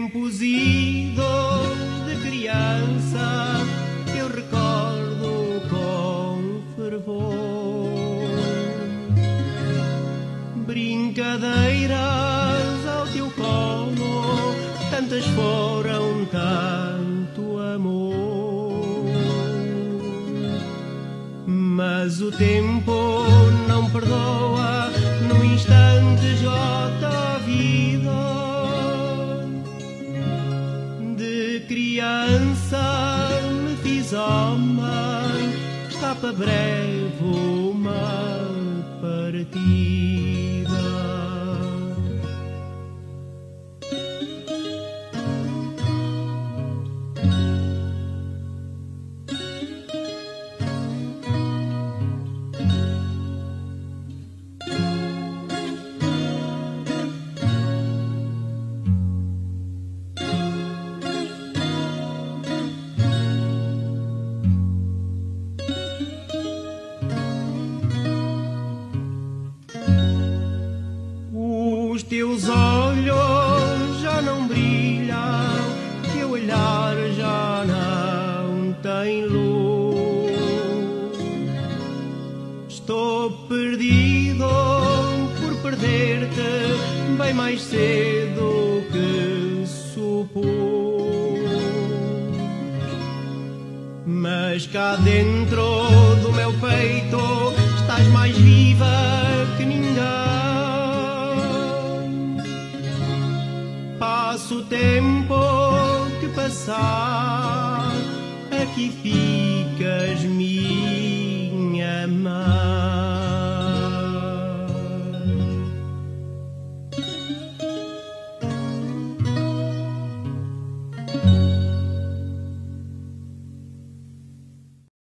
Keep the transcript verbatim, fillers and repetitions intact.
tempos idos de criança eu recordo com fervor. Brincadeiras ao teu colo, tantas foram, tanto amor. Mas o tempo não perdoa, no instante esgota a vida. De criança me fiz homem, está para breve uma partida. Os teus olhos já não brilham, teu olhar já não tem luz. Estou perdido por perder-te bem mais cedo que supus. Mas cá dentro do meu peito estás mais viva que ninguém. Passa o tempo que passar, aqui ficas, minha mãe.